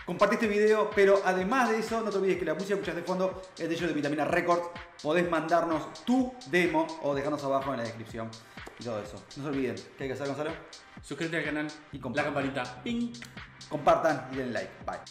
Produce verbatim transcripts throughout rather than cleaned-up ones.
compartí este video, pero además de eso, no te olvides que la música que escuchas de fondo es de ellos de Vitamina Records. Podés mandarnos tu demo o dejarnos abajo en la descripción y todo eso. No se olviden, ¿qué hay que hacer, Gonzalo? Suscríbete al canal Y la compartan. campanita. Ping. Compartan y den like. Bye.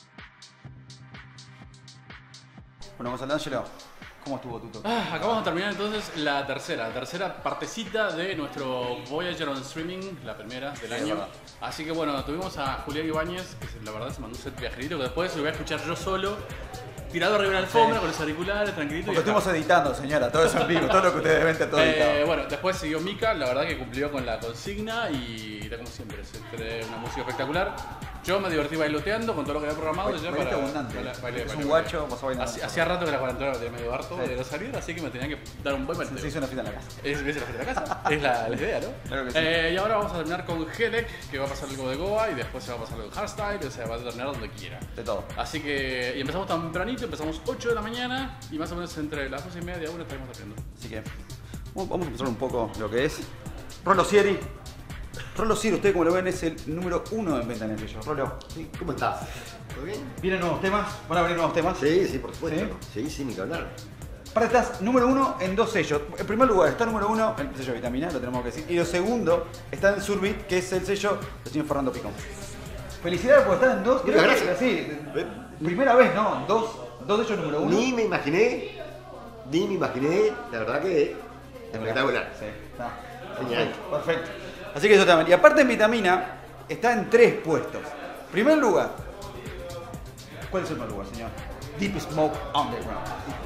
Bueno, Gonzalo Ángelo, ¿cómo estuvo tu toque? Ah, acabamos de terminar entonces la tercera, la tercera partecita de nuestro Voyager on Streaming, la primera del Sí, año. verdad. Así que bueno, tuvimos a Julián Ibáñez, que se- la verdad se mandó un set viajerito, que después lo voy a escuchar yo solo, tirado arriba de la alfombra, Sí. con los auriculares, tranquilito. Porque y ya está. estuvimos editando, señora, todo eso en vivo, todo lo que ustedes ven está todo Eh, editado. bueno, después siguió Mika, la verdad que cumplió con la consigna y era como siempre, se trae una música espectacular. Yo me divertí bailoteando con todo lo que había programado. Bail- ya bailete para, abundante. baila- bailé, Es bailé, un bailé. guacho, vas a bailar. Hacía- Hacía rato que la cuarentena me tenía medio harto Sí. de no salir, así que me tenía que dar un buen Se bailoteo. hizo una fiesta en la casa. Es, es la fiesta de la casa, es la, la idea, ¿no? Claro que sí. Eh, y ahora vamos a terminar con Helek, que va a pasar algo de Goa y después se va a pasar algo de Hardstyle, o sea, va a terminar donde quiera. De todo. Así que, y empezamos tempranito, empezamos ocho de la mañana y más o menos entre las doce y media y una estaremos haciendo. Así que vamos a empezar un poco lo que es. Rolo Sieri. Rolo Sieri, ustedes como lo ven, es el número uno en venta en el sello. Rolo, Sí, ¿cómo estás? ¿Todo bien? ¿vienen nuevos temas? ¿Van a venir nuevos temas? Sí, sí, por supuesto. ¿Sí? Sí, sí, ni que hablar. Para estás número uno en dos sellos. En primer lugar, está número uno en el sello Vitamina, lo tenemos que decir. Y lo segundo está en Surbit, que es el sello del señor Fernando Picón. Felicidades por estar en dos. Muchas Creo que gracias. sí. Primera vez, ¿no? Dos, dos sellos número uno. Ni me imaginé, ni me imaginé, la verdad que espectacular. Sí, está. Genial. Perfecto, perfecto. Así que eso también. Y aparte en Vitamina está en tres puestos. Primer lugar. ¿Cuál es el primer lugar, señor? Deep Smoke Underground.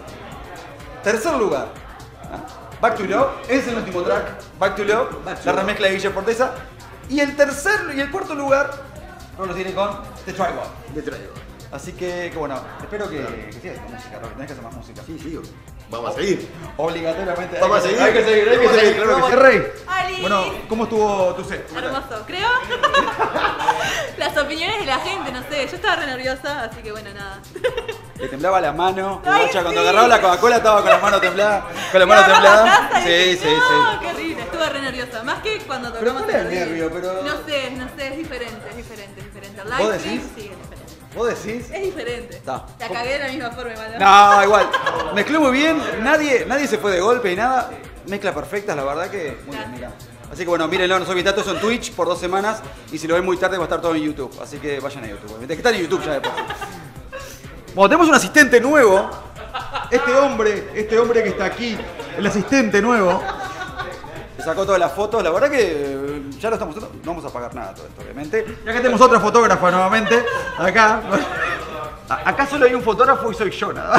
Tercer lugar. ¿ah? Back to Love. Es el último track. Back to Love. Back to La Love. remezcla de Guille Forteza. Y el tercer y el cuarto lugar no lo tiene con The Tribal. Me traigo. Así que, que bueno, espero que, que sigas haciendo música, Roque. Tenés que hacer más música. Sí, sí, vamos a seguir. Obligatoriamente. Vamos hay a que- seguir. Hay que seguir, hay que Vamos a seguir. seguir, claro que sí. Rey. ¡Ali! Bueno, ¿cómo estuvo tu set? Hermoso, creo. Las opiniones de la gente, no sé. Yo estaba re nerviosa, así que bueno, nada. Le temblaba la mano. Ay, Guacha, cuando sí. agarraba la Coca-Cola estaba con la mano temblada. Con la mano Iba a temblada. la casa y Sí, dije, sí, no, sí. qué horrible, estuve re nerviosa. Más que cuando Pero tocamos ¿cuál es el día. nervio? Pero- No sé, no sé, es diferente, es diferente, es diferente. El ¿Vos live decís? stream, sí, es diferente. ¿Vos decís? Es diferente. Está. La cagué de la misma forma, igual. No, igual. Mezcló muy bien. Nadie, nadie se fue de golpe y nada. Mezcla perfecta, la verdad que muy bien, mira. Así que bueno, mírenlo, no soy Vitato, eso en Twitch por dos semanas. Y si lo ven muy tarde va a estar todo en YouTube. Así que vayan a YouTube. obviamente, que está en YouTube ya después. Bueno, tenemos un asistente nuevo. Este hombre, este hombre que está aquí, el asistente nuevo. Se sacó todas las fotos, la verdad que eh, ya lo estamos haciendo. No vamos a pagar nada todo esto, obviamente. Y acá tenemos otra fotógrafa nuevamente. Acá. A- Acá solo hay un fotógrafo y soy yo, nada.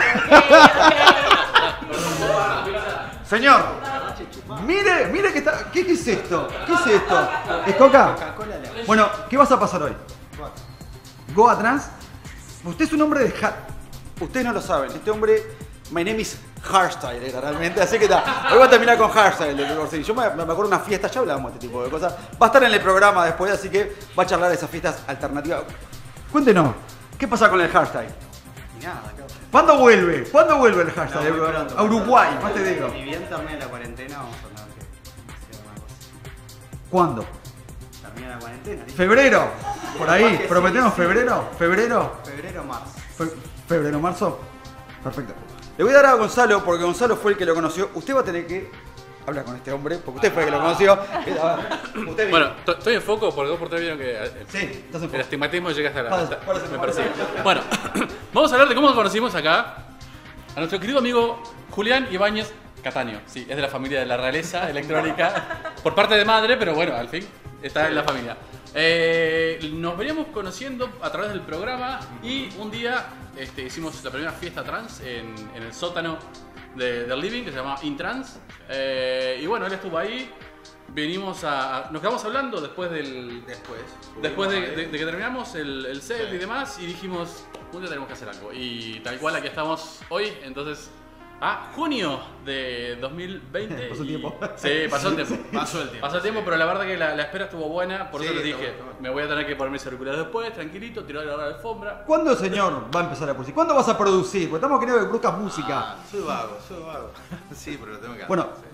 Señor, mire, mire que está. ¿Qué, qué es esto? ¿Qué es esto? ¿Es coca? Bueno, ¿qué vas a pasar hoy? Goa Trans. Usted es un hombre de ha- Ustedes no lo saben, este hombre, my name is Hardstyle, era realmente, así que está. Hoy va a terminar con Hardstyle. de Rigor City. Yo me, me acuerdo de una fiesta, ya hablamos de este tipo de cosas. Va a estar en el programa después, así que va a charlar de esas fiestas alternativas. Cuéntenos, ¿qué pasa con el Hardstyle? Y nada, acá. ¿Cuándo vuelve? ¿Cuándo vuelve el No, Hardstyle? muy pronto. A Uruguay, más te digo. Ni bien termine la cuarentena, vamos a hablar de hacer una cosa. ¿Cuándo? Termina la cuarentena, ¿sí? ¿Febrero? ¿Por ahí? Capaz que ¿Prometemos sí, sí. febrero? ¿Febrero? Febrero o marzo. Fe- ¿Febrero, marzo? Perfecto. Le voy a dar a Gonzalo, porque Gonzalo fue el que lo conoció. Usted va a tener que hablar con este hombre, porque usted fue el que lo conoció. Eh, a ver, usted Bueno, to- estoy en foco porque vos por tres vieron que eh, Sí, estás en el foco. astigmatismo llega hasta la. Párese, hasta- párese, me párese. persigue. Bueno, vamos a hablar de cómo conocimos acá a nuestro querido amigo Julián Ibáñez Cataño. Sí, es de la familia de la realeza electrónica, por parte de madre, pero bueno, al fin está en la familia. Eh, nos veníamos conociendo a través del programa y un día este, hicimos la primera fiesta trans en, en el sótano de, del living que se llama Intrans. Eh, y bueno, él estuvo ahí. Venimos a, a- nos quedamos hablando después del Después. después de, de- de que terminamos el, el set y demás y dijimos un día tenemos que hacer algo y tal cual aquí estamos hoy. Entonces a junio de dos mil veinte. Pasó el y- tiempo. Sí, pasó el tiempo. Pasó el tiempo, Pasó el tiempo, pero la verdad que la, la espera estuvo buena. Por Sí, eso les está dije, bueno, está bueno. me voy a tener que poner mis auriculares después, tranquilito, tirar la alfombra. ¿Cuándo, señor, va a empezar a producir? ¿Cuándo vas a producir? Porque estamos queriendo que produzcas música. Ah, soy vago, soy vago. Sí, pero lo tengo que hacer. Bueno, sí.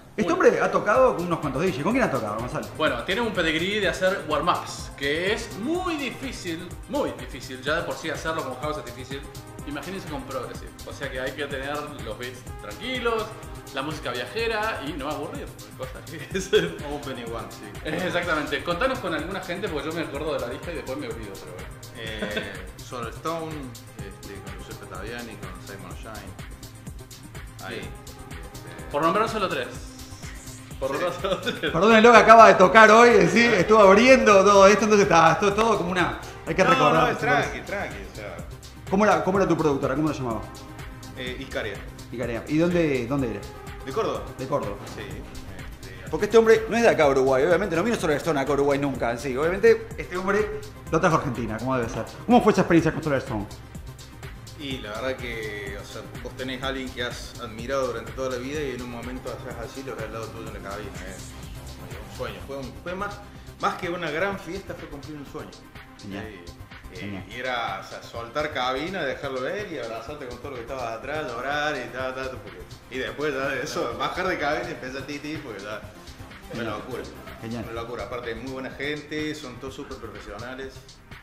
Este hombre ha tocado con unos cuantos D Js. ¿Con quién ha tocado, Gonzalo? Bueno, tiene un pedigrí de hacer warm-ups, que es muy difícil, muy difícil. Ya de por sí hacerlo con house es difícil. Imagínense con Progressive. O sea que hay que tener los beats tranquilos, la música viajera y no aburrir. Cosa que es... Open y One, sí. Exactamente. Contanos con alguna gente porque yo me acuerdo de la lista y después me olvido. Pero bueno. Eh, Soul Stone, este, con Giuseppe Taviani, con Simon Shine. Ahí. Este, Por nombrar solo tres. Por nombrar solo tres. Perdónenlo que acaba de tocar hoy, ¿sí? Estuvo abriendo todo esto, entonces está esto, todo como una... Hay que no, recordar. no, es tranqui, tranqui. O sea, ¿Cómo era, ¿Cómo era tu productora? ¿Cómo lo llamaba? eh, Iscaria. Icarea. ¿Y dónde, dónde era? ¿De Córdoba? De Córdoba. Sí. Este, Porque este hombre no es de acá, Uruguay, obviamente, no vino Solar Stone acá a Uruguay nunca, sí. Obviamente, este hombre lo trajo a Argentina, como debe ser. ¿Cómo fue esa experiencia con Solar Stone? Y la verdad que, o sea, vos tenés a alguien que has admirado durante toda la vida y en un momento haces así, lo ves al lado tuyo en la cabina. ¿eh? Un sueño. Fue, un- fue más, más que una gran fiesta, fue cumplir un sueño. Genial. Y, y- Genial. y era, o sea, soltar cabina, dejarlo ver y abrazarte con todo lo que estaba atrás, llorar y tal, tal, porque- y después ya de eso, bajar de cabina y empezar a titi, porque ya, una locura. Genial. Una locura. Aparte, muy buena gente, son todos súper profesionales.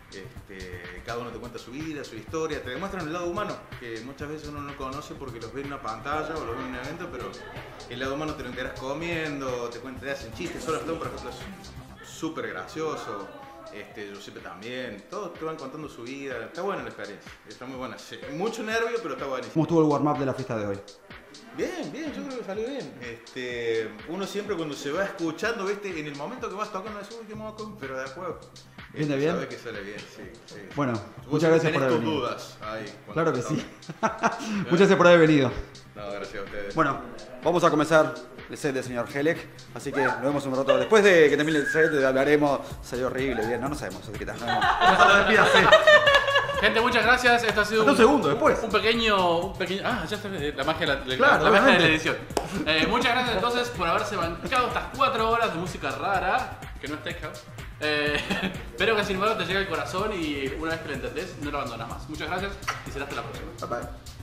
Este, cada uno te cuenta su vida, su historia, te demuestran el lado humano, que muchas veces uno no conoce porque los ve en una pantalla o los ve en un evento, pero el lado humano te lo enteras comiendo, te cuentan, te hacen chistes. Solo Stone, por ejemplo, es súper gracioso, este, Giuseppe también, todos te van contando su vida, está buena la experiencia, está muy buena. Sí, mucho nervio, pero está buenísimo. ¿Cómo estuvo el warm-up de la fiesta de hoy? Bien, bien, yo creo que salió bien. Este, uno siempre cuando se va escuchando, ¿viste? En el momento que vas tocando, dices, uy, qué moco, pero después ¿Viene este, bien? sabes que sale bien, sí, sí. Bueno, Vos muchas gracias tenés por haber tus venido. dudas ahí. cuando Claro que tocas. sí. Muchas gracias por haber venido. No, gracias a ustedes. Bueno, vamos a comenzar el set del señor Helek, así que nos vemos un rato. Después de que termine el set hablaremos, salió horrible, bien, no, no sabemos de qué tal. No, no. Despídase. Gente, muchas gracias. Esto ha sido Hasta un segundo después. Un pequeño, un pequeño. Ah, ya está. La magia, de la, la- Claro, la magia de la obviamente. edición. Eh, muchas gracias entonces por haberse bancado estas cuatro horas de música rara, que no es tech house. Eh, pero que sin embargo te llega al corazón y una vez que lo entendés, no lo abandonas más. Muchas gracias y será hasta la próxima. Bye bye.